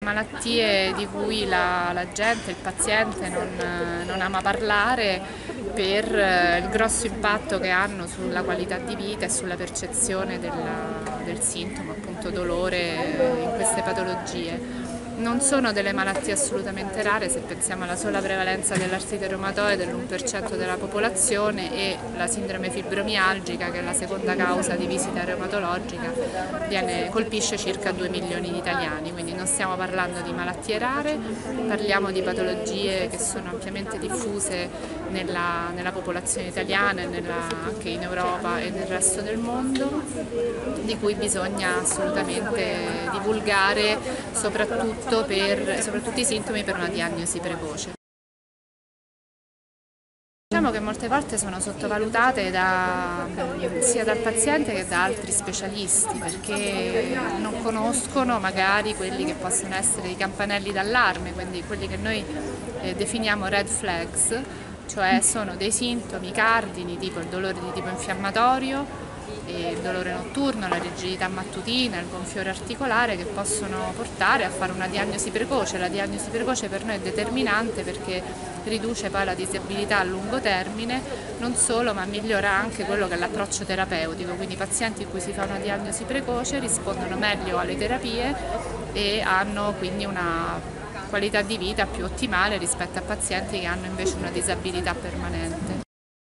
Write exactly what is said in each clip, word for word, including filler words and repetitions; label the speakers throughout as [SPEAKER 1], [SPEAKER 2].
[SPEAKER 1] malattie di cui la, la gente, il paziente non, non ama parlare per il grosso impatto che hanno sulla qualità di vita e sulla percezione della, del sintomo, appunto dolore in queste patologie. Non sono delle malattie assolutamente rare, se pensiamo alla sola prevalenza dell'artrite reumatoide dell'uno per cento della popolazione e la sindrome fibromialgica, che è la seconda causa di visita reumatologica, viene, colpisce circa due milioni di italiani, quindi non stiamo parlando di malattie rare, parliamo di patologie che sono ampiamente diffuse nella, nella popolazione italiana e nella, anche in Europa e nel resto del mondo, di cui bisogna assolutamente divulgare soprattutto per soprattutto i sintomi per una diagnosi precoce. Diciamo che molte volte sono sottovalutate da, sia dal paziente che da altri specialisti, perché non conoscono magari quelli che possono essere i campanelli d'allarme, quindi quelli che noi eh, definiamo red flags, cioè sono dei sintomi cardini tipo il dolore di tipo infiammatorio, il dolore notturno, la rigidità mattutina, il gonfiore articolare, che possono portare a fare una diagnosi precoce. La diagnosi precoce per noi è determinante perché riduce poi la disabilità a lungo termine, non solo, ma migliora anche quello che è l'approccio terapeutico, quindi i pazienti in cui si fa una diagnosi precoce rispondono meglio alle terapie e hanno quindi una qualità di vita più ottimale rispetto a pazienti che hanno invece una disabilità permanente.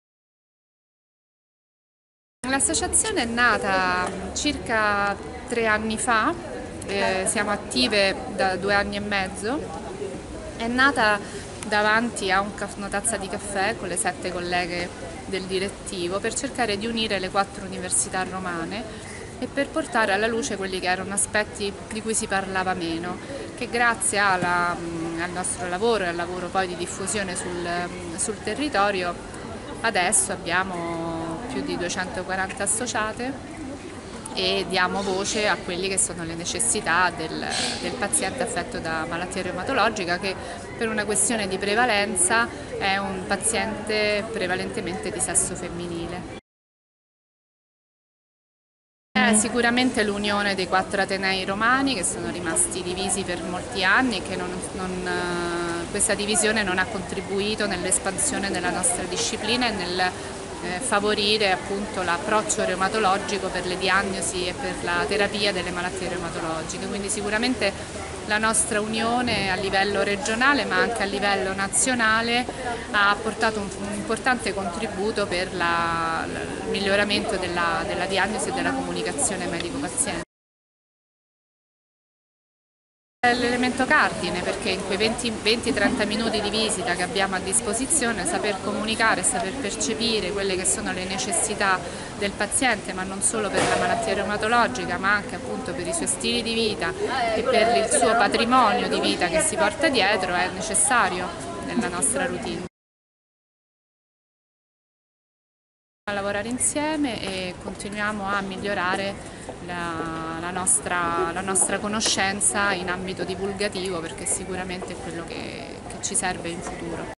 [SPEAKER 1] L'associazione è nata circa tre anni fa, eh, siamo attive da due anni e mezzo, è nata davanti a un, una tazza di caffè con le sette colleghe del direttivo per cercare di unire le quattro università romane e per portare alla luce quelli che erano aspetti di cui si parlava meno, che grazie alla, al nostro lavoro e al lavoro poi di diffusione sul, sul territorio adesso abbiamo più di duecentoquaranta associate e diamo voce a quelle che sono le necessità del, del paziente affetto da malattia reumatologica, che per una questione di prevalenza è un paziente prevalentemente di sesso femminile. È sicuramente l'unione dei quattro atenei romani che sono rimasti divisi per molti anni e che non, non, questa divisione non ha contribuito nell'espansione della nostra disciplina e nel eh, favorire appunto l'approccio reumatologico per le diagnosi e per la terapia delle malattie reumatologiche. Quindi sicuramente la nostra unione a livello regionale ma anche a livello nazionale ha portato un, un importante contributo per la, il miglioramento della, della diagnosi e della comunicazione medico-paziente. È l'elemento cardine, perché in quei venti trenta minuti di visita che abbiamo a disposizione saper comunicare, saper percepire quelle che sono le necessità del paziente, ma non solo per la malattia reumatologica ma anche appunto per i suoi stili di vita e per il suo patrimonio di vita che si porta dietro, è necessario nella nostra routine. A lavorare insieme e continuiamo a migliorare la, la, nostra, la nostra conoscenza in ambito divulgativo, perché sicuramente è quello che, che ci serve in futuro.